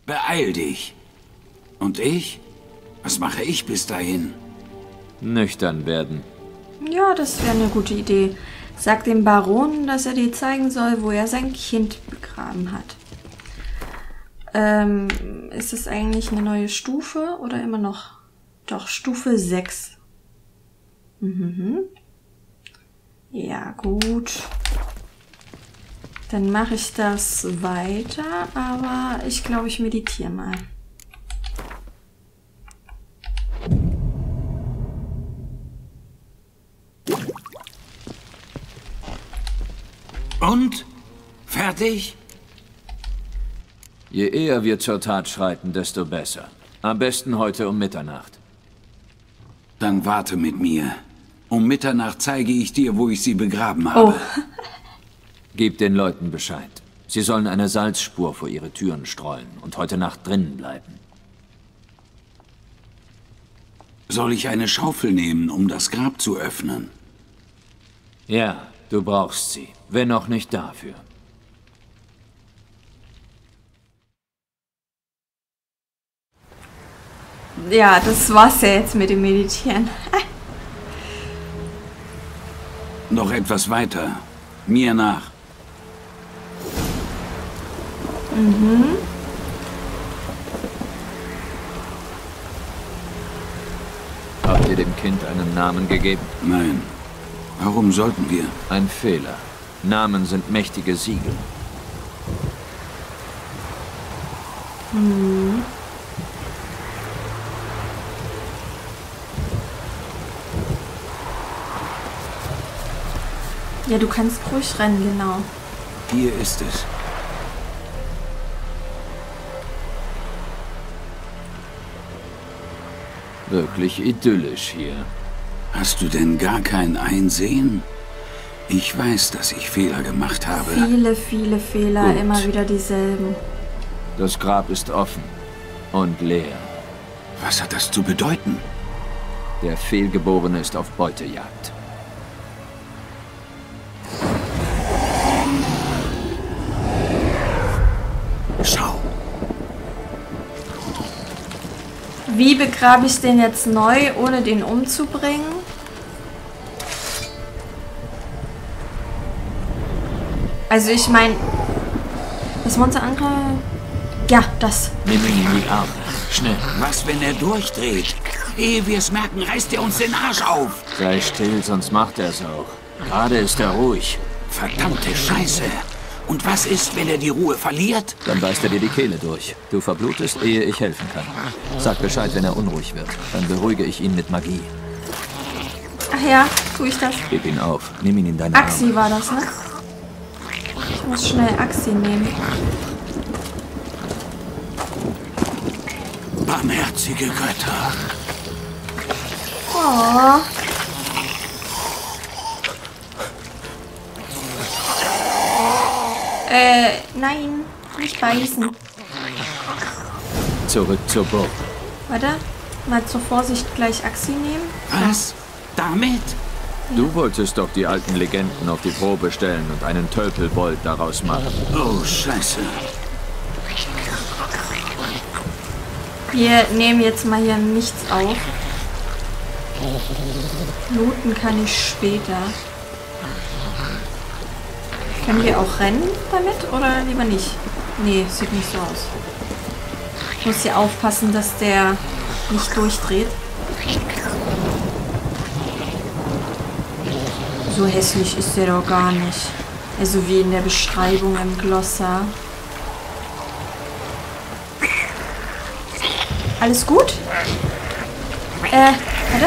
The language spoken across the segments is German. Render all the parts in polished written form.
Beeil dich. Und ich? Was mache ich bis dahin? Nüchtern werden. Ja, das wäre eine gute Idee. Sag dem Baron, dass er dir zeigen soll, wo er sein Kind begraben hat. Ist es eigentlich eine neue Stufe oder immer noch? Doch, Stufe 6. Ja, gut. Dann mache ich das weiter, aber ich glaube, ich meditiere mal. Und? Fertig? Je eher wir zur Tat schreiten, desto besser. Am besten heute um Mitternacht. Dann warte mit mir. Um Mitternacht zeige ich dir, wo ich sie begraben habe. Oh. Gib den Leuten Bescheid. Sie sollen eine Salzspur vor ihre Türen streuen und heute Nacht drinnen bleiben. Soll ich eine Schaufel nehmen, um das Grab zu öffnen? Ja, du brauchst sie. Wenn auch nicht dafür. Ja, das war's ja jetzt mit dem Meditieren. Noch etwas weiter. Mir nach. Habt ihr dem Kind einen Namen gegeben? Nein. Warum sollten wir? Ein Fehler. Namen sind mächtige Siegel. Ja, du kannst ruhig rennen, genau. Hier ist es. Wirklich idyllisch hier. Hast du denn gar kein Einsehen? Ich weiß, dass ich Fehler gemacht habe. Viele, viele Fehler, Gut. immer wieder dieselben. Das Grab ist offen und leer. Was hat das zu bedeuten? Der Fehlgeborene ist auf Beutejagd. Schau. Wie begrabe ich den jetzt neu, ohne den umzubringen? Also ich meine, das Monster andere... Ja, das. Nimm ihn in die Arme. Schnell. Was, wenn er durchdreht? Ehe wir es merken, reißt er uns den Arsch auf. Sei still, sonst macht er es auch. Gerade ist er ruhig. Verdammte Scheiße. Und was ist, wenn er die Ruhe verliert? Dann beißt er dir die Kehle durch. Du verblutest, ehe ich helfen kann. Sag Bescheid, wenn er unruhig wird. Dann beruhige ich ihn mit Magie. Ach ja, tue ich das. Gib ihn auf. Nimm ihn in deine Arme. Axi war das, ne? Ich muss schnell Axi nehmen. Barmherzige Götter. Oh. Nein, nicht beißen. Zurück zur Burg. Warte, mal zur Vorsicht gleich Axi nehmen. Was? Damit? Du wolltest doch die alten Legenden auf die Probe stellen und einen Tölpelbold daraus machen. Oh, Scheiße. Wir nehmen jetzt mal hier nichts auf. Looten kann ich später. Können wir auch rennen damit oder lieber nicht? Nee, sieht nicht so aus. Ich muss hier aufpassen, dass der nicht durchdreht. So hässlich ist der doch gar nicht. Also wie in der Beschreibung im Glossar. Alles gut? Warte.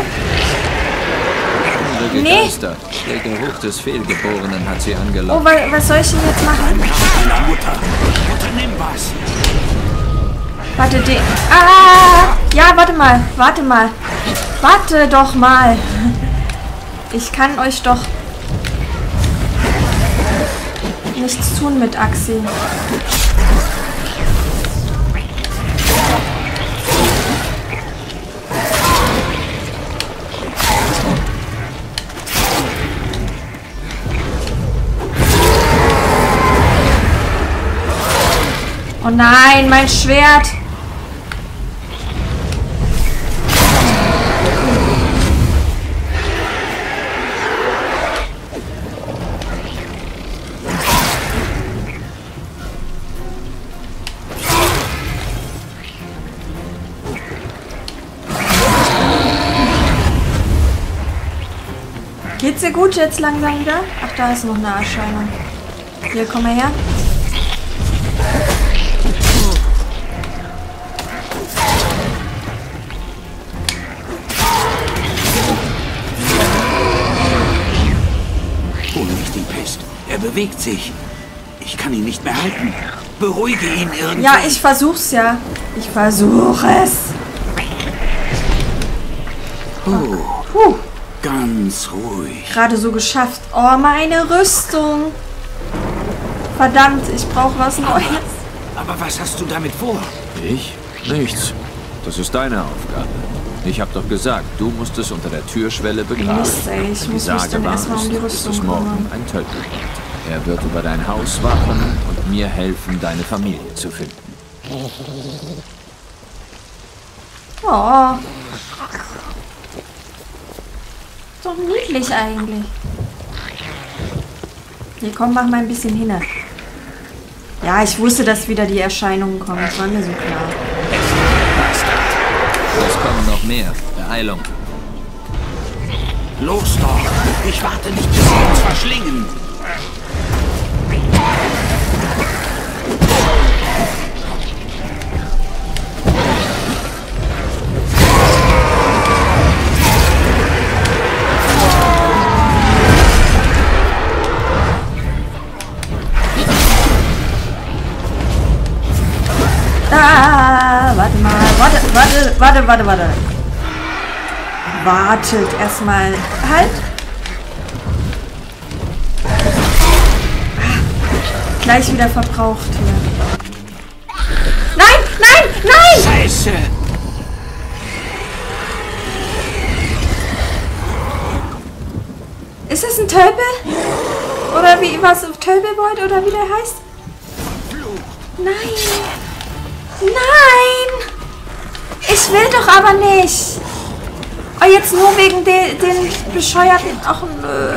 Nee. Geister. Der Geruch des Fehlgeborenen hat sie Oh, angelockt. was soll ich denn jetzt machen? Meiner Mutter. Mutter, nimm was. Warte, den... Ah! Ja, warte mal. Warte mal. Warte doch mal. Ich kann euch doch nichts tun mit Axi. Oh nein, mein Schwert. Geht's dir gut jetzt langsam wieder? Ach, da ist noch eine Erscheinung. Hier, komm mal her. Hol mich die Pest. Er bewegt sich. Ich kann ihn nicht mehr halten. Beruhige ihn irgendwie. Ja, ich versuch's ja. Ich versuche es. Puh. Ganz ruhig. Gerade so geschafft. Oh, meine Rüstung. Verdammt, ich brauche was Neues. Aber was hast du damit vor? Ich? Nichts. Das ist deine Aufgabe. Ich hab doch gesagt, du musst es unter der Türschwelle begraben. Mist, ey, ich Wenn die muss mich Sage dann wahr erstmal um die ist Rüstung es morgen kümmern. ein Tölpel. Er wird über dein Haus wachen und mir helfen, deine Familie zu finden. Oh. Doch niedlich eigentlich. Hier, komm, mach mal ein bisschen hin. Ja, ich wusste, dass wieder die Erscheinungen kommen. Das war mir so klar. Es kommen noch mehr. Beeilung. Los doch. Ich warte nicht, bis sie uns verschlingen. Warte mal. Warte. Wartet erstmal. Halt. Gleich wieder verbraucht hier. Nein! Scheiße. Ist es ein Tölpel? Oder wie, was? Tölpelbold oder wie der heißt? Nein! Ich will doch aber nicht! Oh, jetzt nur wegen den bescheuerten... Ach, nö.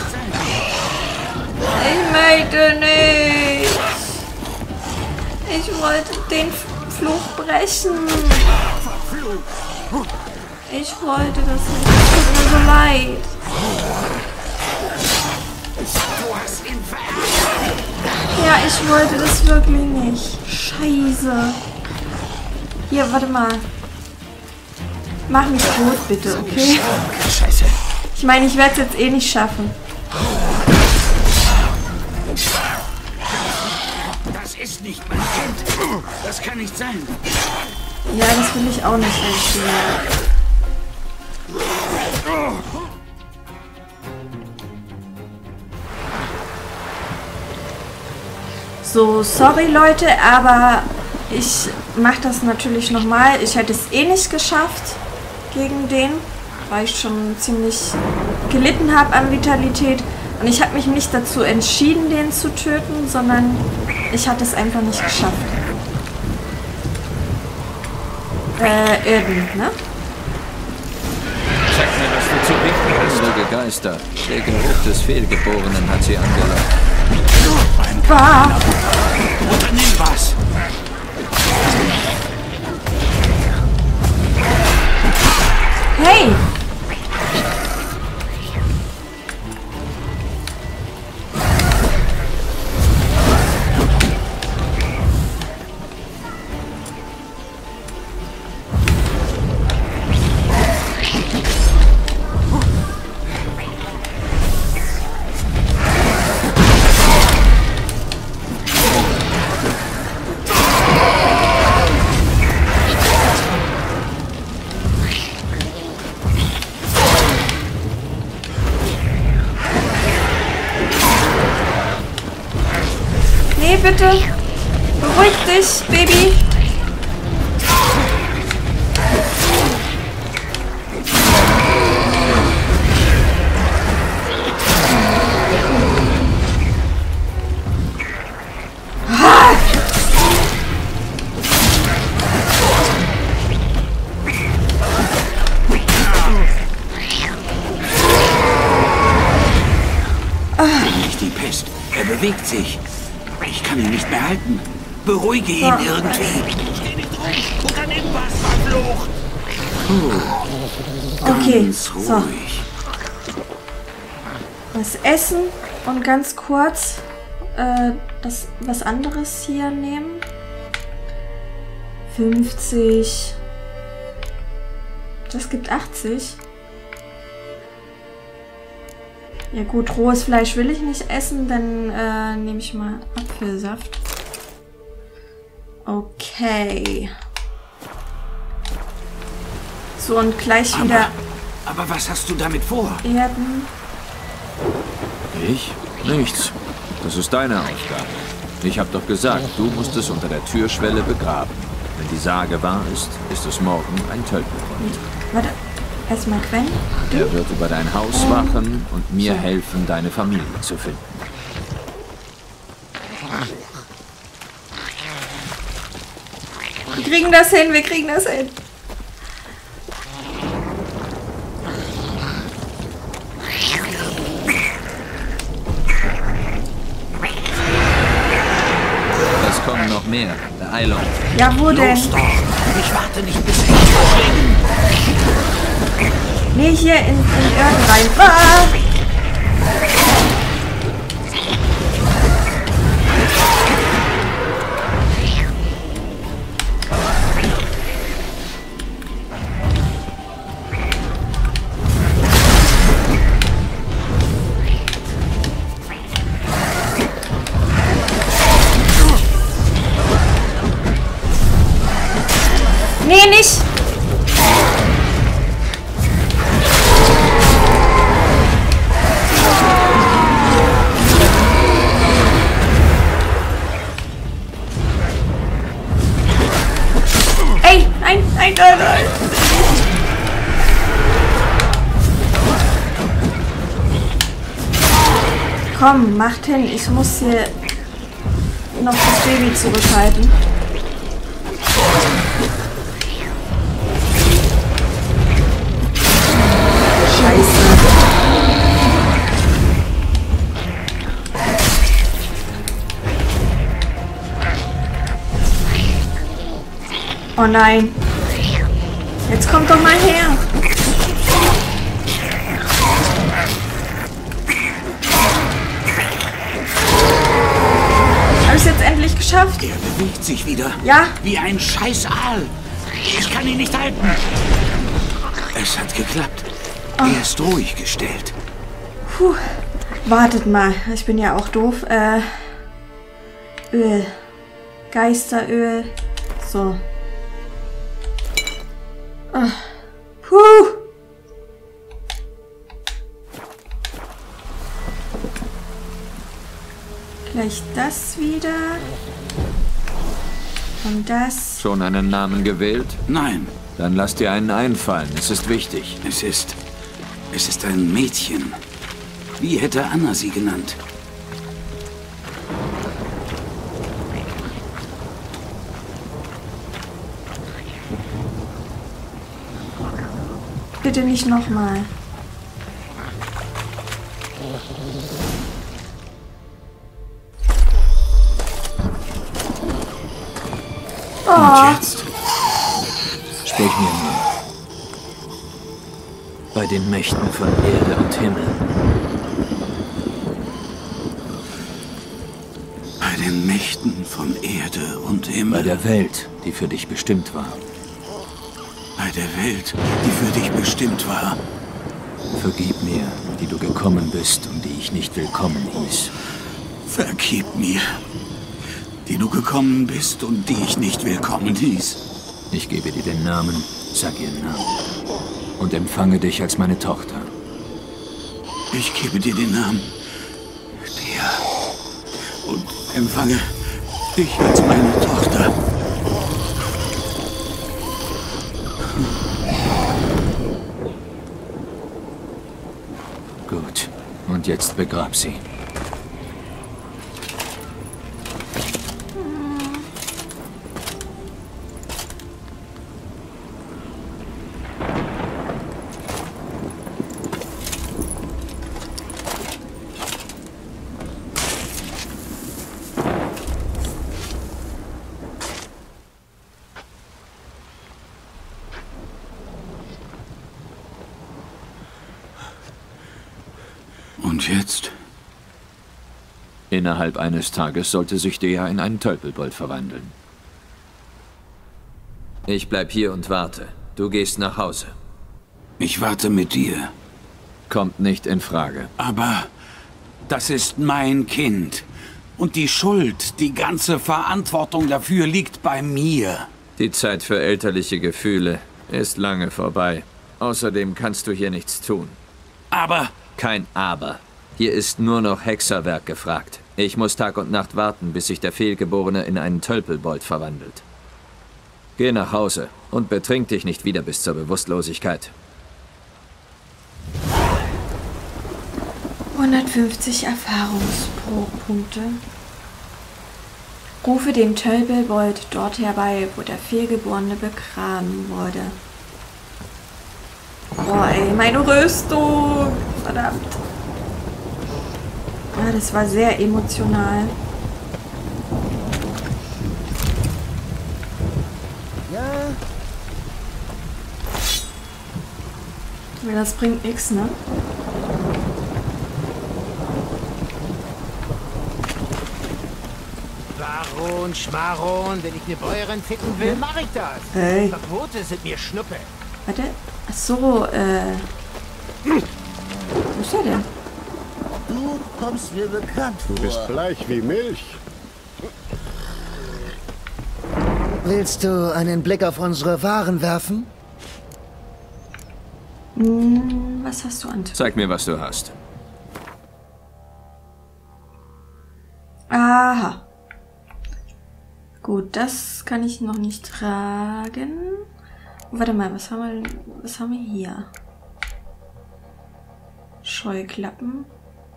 Ich möchte nicht. Ich wollte den Fluch brechen. Ich wollte das nicht. Es tut mir so leid. Ja, ich wollte das wirklich nicht. Scheiße. Hier, warte mal. Mach mich tot, bitte, okay? Scheiße. Ich meine, ich werde es jetzt eh nicht schaffen. Das ist nicht mein Kind. Das kann nicht sein. Ja, das will ich auch nicht, ehrlich gesagt. So, sorry Leute, aber ich mache das natürlich nochmal. Ich hätte es eh nicht geschafft gegen den, weil ich schon ziemlich gelitten habe an Vitalität. Und ich habe mich nicht dazu entschieden, den zu töten, sondern ich hatte es einfach nicht geschafft. Eben, ne? Zeig mir, was du zu bieten hast. Unruhige Geister. Der Geruch des Fehlgeborenen hat sie angelockt. Bah! Unternimm was. Hey! Nee, bitte. Beruhig dich, Baby. Er bewegt sich. Ich kann ihn nicht mehr halten. Beruhige ihn irgendwie. Steh nicht rum. Unternimm was, verflucht. Okay, Ganz so. ruhig. Was essen und ganz kurz was anderes hier nehmen. 50. Das gibt 80. Ja gut, rohes Fleisch will ich nicht essen, dann nehme ich mal Apfelsaft. Okay. So, und gleich wieder Aber was hast du damit vor? Erden. Ich? Nichts. Das ist deine Aufgabe. Ich habe doch gesagt, du musst es unter der Türschwelle begraben. Wenn die Sage wahr ist, ist es morgen ein Tölpelhund. Warte, erstmal Quen. Er wird über dein Haus wachen und mir helfen, deine Familie zu finden. Wir kriegen das hin, wir kriegen das hin. Es kommen noch mehr. Beeilung. Ja, wo denn? Los doch. Ich warte nicht, bis ich dich verschlinge. Nee, hier in Erden rein. Ah! Nee, nicht! Ey, nein. Komm, macht hin. Ich muss hier noch das Baby zurückhalten. Scheiße. Oh nein. Jetzt kommt doch mal her. Habe ich es jetzt endlich geschafft? Er bewegt sich wieder. Ja? Wie ein scheiß Aal. Ich kann ihn nicht halten. Es hat geklappt. Er ist ruhig gestellt. Puh. Wartet mal. Ich bin ja auch doof. Öl. Geisteröl. So. Puh. Gleich das wieder. Und das. Schon einen Namen gewählt? Nein, Dann lass dir einen einfallen. Es ist wichtig. es ist ein Mädchen. Wie hätte Anna sie genannt? Bitte nicht nochmal. Und jetzt? Sprich mir nur. Bei den Mächten von Erde und Himmel. Bei den Mächten von Erde und Himmel. Bei der Welt, die für dich bestimmt war. Bei der Welt, die für dich bestimmt war. Vergib mir, die du gekommen bist und die ich nicht willkommen hieß. Vergib mir, die du gekommen bist und die ich nicht willkommen hieß. Ich gebe dir den Namen, sag ihren Namen. Und empfange dich als meine Tochter. Ich gebe dir den Namen, dir, und empfange dich als meine Tochter. Gut. Und jetzt begrab sie. Und jetzt? Innerhalb eines Tages sollte sich der in einen Tölpelbold verwandeln. Ich bleib hier und warte. Du gehst nach Hause. Ich warte mit dir. Kommt nicht in Frage. Aber das ist mein Kind. Und die Schuld, die ganze Verantwortung dafür liegt bei mir. Die Zeit für elterliche Gefühle ist lange vorbei. Außerdem kannst du hier nichts tun. Aber... Kein Aber. Hier ist nur noch Hexerwerk gefragt. Ich muss Tag und Nacht warten, bis sich der Fehlgeborene in einen Tölpelbold verwandelt. Geh nach Hause und betrink dich nicht wieder bis zur Bewusstlosigkeit. 150 Erfahrungspunkte. Rufe den Tölpelbold dort herbei, wo der Fehlgeborene begraben wurde. Boah, ey, meine Rüstung! Verdammt. Ja, das war sehr emotional. Ja. Das bringt nichts, ne? Baron, Schmaron, wenn ich eine Bäuerin ficken will, mache ich das. Hey. Verbote sind mir Schnuppe. Warte. Ach so, Wo ist er denn? Du kommst mir bekannt vor. Du bist bleich wie Milch. Willst du einen Blick auf unsere Waren werfen? Was hast du an? Zeig mir, was du hast. Aha. Gut, das kann ich noch nicht tragen. Warte mal, was haben wir hier? Scheuklappen.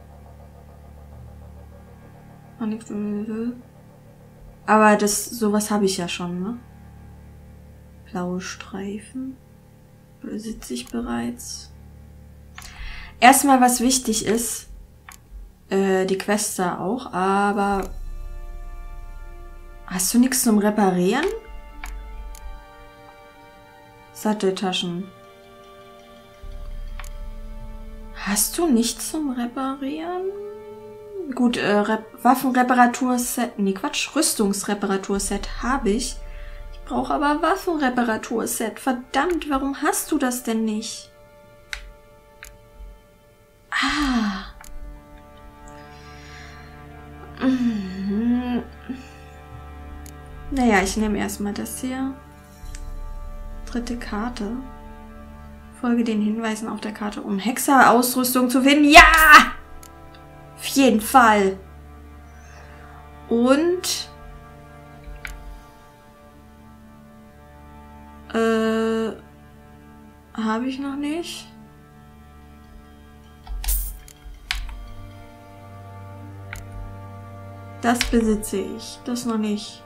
Aber sowas habe ich ja schon, ne? Blaue Streifen. Besitze ich bereits. Erstmal, was wichtig ist, die Quest da auch, aber hast du nichts zum Reparieren? Satteltaschen. Hast du nichts zum Reparieren? Gut, Waffenreparaturset. Nee, Quatsch. Rüstungsreparaturset habe ich. Ich brauche aber Waffenreparaturset. Verdammt, warum hast du das denn nicht? Ah. Naja, ich nehme erstmal das hier. Dritte Karte. Folge den Hinweisen auf der Karte, um Hexerausrüstung zu finden. Ja! Auf jeden Fall. Und... habe ich noch nicht. Das besitze ich. Das noch nicht.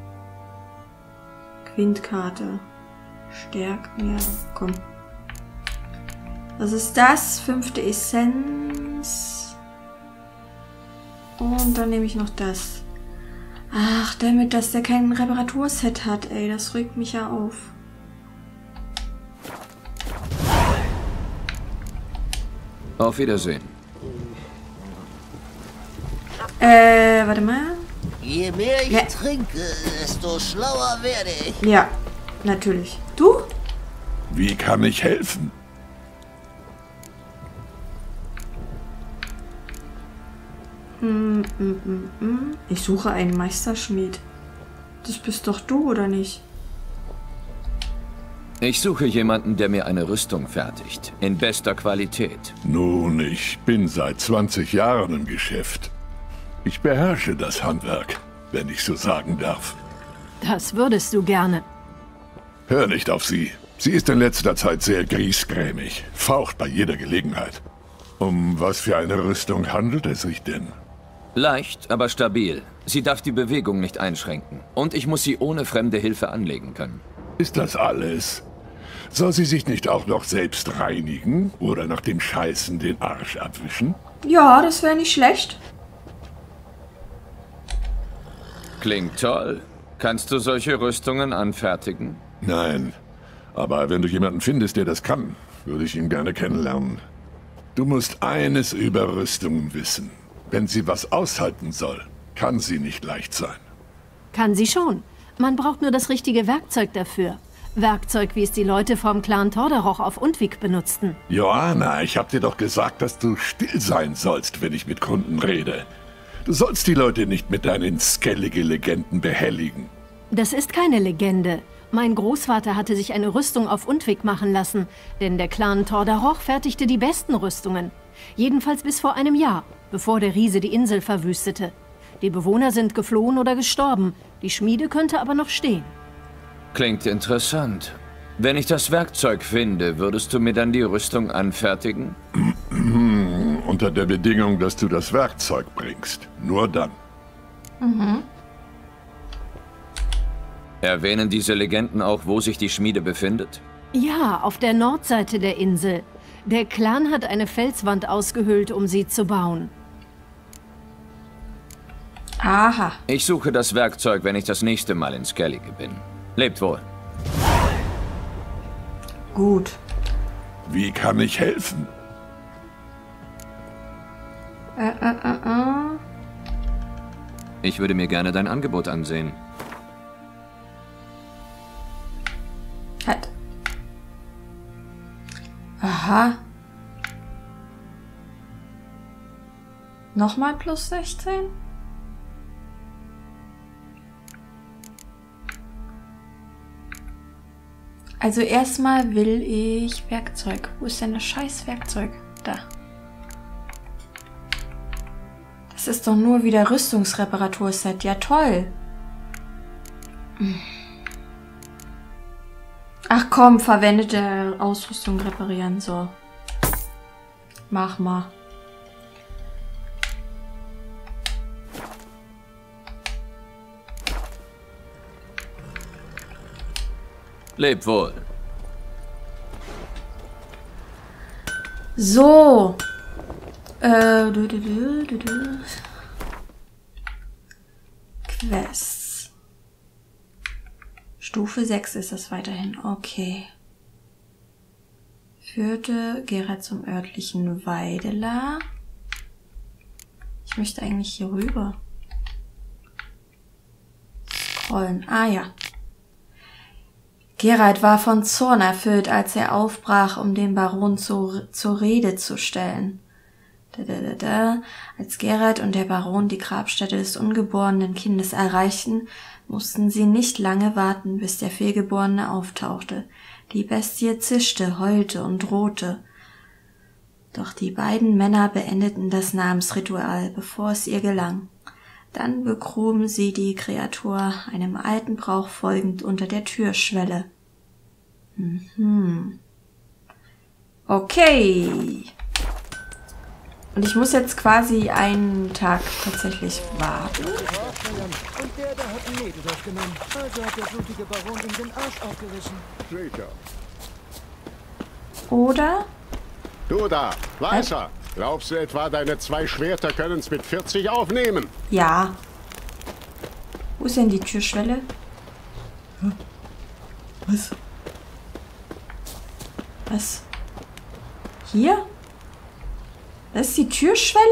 Quintkarte. Stärken. Ja, komm. Was ist das? 5. Essenz. Und dann nehme ich noch das. Ach, damit, dass der kein Reparaturset hat, ey. Das regt mich ja auf. Auf Wiedersehen. Warte mal. Je mehr ich Ja. trinke, desto schlauer werde ich. Ja, natürlich. Du? Wie kann ich helfen? Ich suche einen Meisterschmied. Das bist doch du, oder nicht? Ich suche jemanden, der mir eine Rüstung fertigt. In bester Qualität. Nun, ich bin seit 20 Jahren im Geschäft. Ich beherrsche das Handwerk, wenn ich so sagen darf. Das würdest du gerne. Hör nicht auf sie. Sie ist in letzter Zeit sehr griesgrämig, faucht bei jeder Gelegenheit. Um was für eine Rüstung handelt es sich denn? Leicht, aber stabil. Sie darf die Bewegung nicht einschränken. Und ich muss sie ohne fremde Hilfe anlegen können. Ist das alles? Soll sie sich nicht auch noch selbst reinigen oder nach dem Scheißen den Arsch abwischen? Ja, das wäre nicht schlecht. Klingt toll. Kannst du solche Rüstungen anfertigen? Nein, aber wenn du jemanden findest, der das kann, würde ich ihn gerne kennenlernen. Du musst eines über Rüstungen wissen. Wenn sie was aushalten soll, kann sie nicht leicht sein. Kann sie schon. Man braucht nur das richtige Werkzeug dafür. Werkzeug, wie es die Leute vom Clan Tordaroch auf Undvik benutzten. Joanna, ich hab dir doch gesagt, dass du still sein sollst, wenn ich mit Kunden rede. Du sollst die Leute nicht mit deinen skellige Legenden behelligen. Das ist keine Legende. Mein Großvater hatte sich eine Rüstung auf Undvik machen lassen, denn der Clan Tordaroch fertigte die besten Rüstungen. Jedenfalls bis vor einem Jahr, bevor der Riese die Insel verwüstete. Die Bewohner sind geflohen oder gestorben, die Schmiede könnte aber noch stehen. Klingt interessant. Wenn ich das Werkzeug finde, würdest du mir dann die Rüstung anfertigen? Unter der Bedingung, dass du das Werkzeug bringst. Nur dann. Erwähnen diese Legenden auch, wo sich die Schmiede befindet? Ja, auf der Nordseite der Insel. Der Clan hat eine Felswand ausgehöhlt, um sie zu bauen. Aha. Ich suche das Werkzeug, wenn ich das nächste Mal in Skellige bin. Lebt wohl. Gut. Wie kann ich helfen? Ich würde mir gerne dein Angebot ansehen. Halt. Aha. Nochmal plus 16? Also erstmal will ich Werkzeug. Wo ist denn das scheiß Werkzeug? Da. Das ist doch nur wieder Rüstungsreparaturset. Ja, toll. Ach komm, verwendete Ausrüstung reparieren. So. Mach mal. Leb wohl. So. Quests. Stufe 6 ist das weiterhin. Okay. Führte Geralt zum örtlichen Weideler. Ich möchte eigentlich hier rüber. Scrollen. Ah ja. Geralt war von Zorn erfüllt, als er aufbrach, um den Baron zur Rede zu stellen. Als Geralt und der Baron die Grabstätte des ungeborenen Kindes erreichten, mussten sie nicht lange warten, bis der Fehlgeborene auftauchte. Die Bestie zischte, heulte und drohte. Doch die beiden Männer beendeten das Namensritual, bevor es ihr gelang. Dann begruben sie die Kreatur, einem alten Brauch folgend, unter der Türschwelle. Okay. Und ich muss jetzt quasi einen Tag tatsächlich warten. Und der da hat einen Nebel durchgenommen. Also hat der blutige Baron ihm den Arsch aufgerissen. Sicher. Oder? Du da, Weißer. Glaubst du etwa, deine 2 Schwerter können's mit 40 aufnehmen? Ja. Wo ist denn die Türschwelle? Was? Was? Hier? Das ist die Türschwelle?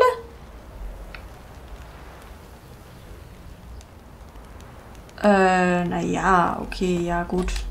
Naja, okay, ja, gut.